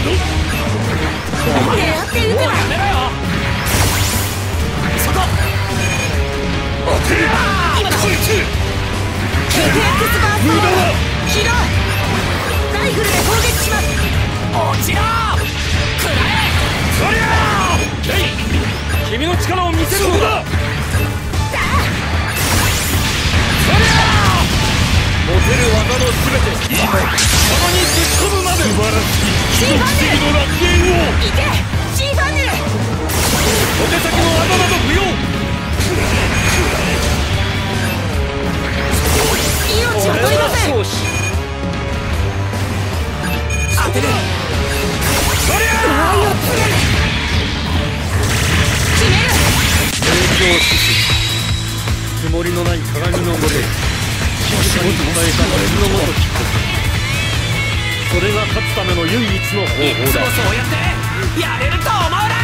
狙って撃てばやめろよ。そこ当てる。今だ。こいつFXバーストモード起動。ライフルで攻撃します。落ちろ。食らえ。そりゃー。君の力を見せるのだ。持てる技のすべて今そこにぶち込むまで。素晴らしい奇跡の楽園を。行けシーファンヌル。小手先の技など不要。命は取りません。当てる。そりゃー。愛をつめる。決める。成長しつもりのない鏡のごとく静かに伝えた水のごときそれが勝つための唯一の方法だ。いつもそうやってやれると思うな。